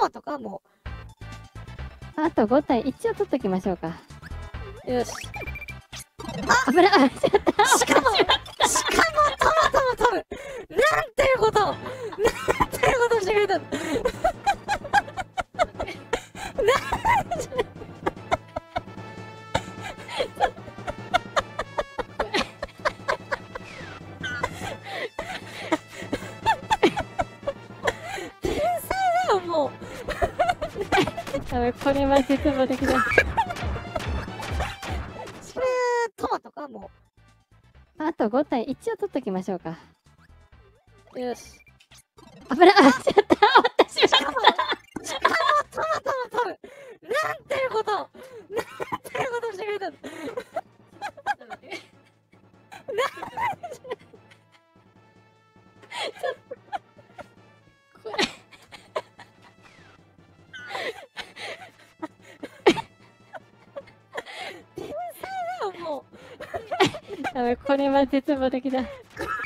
マトかもあと5体一応取っときましょうか。 う。よし。 危ない。あ、しちゃった。 しかもトマトも取る。なんていうことなんていうことしてくれたの。天才だよ、もう。 ダメ、これは絶望的だ。 それ、トマトかもあと5体一応取っときましょうか。 う。よし。 危ない。あ、しちゃった。私しかもトマトも取る。なんていうことなんていうことしてくれたの。天才だよ、もう。 ダメ、これは絶望的だ。 こ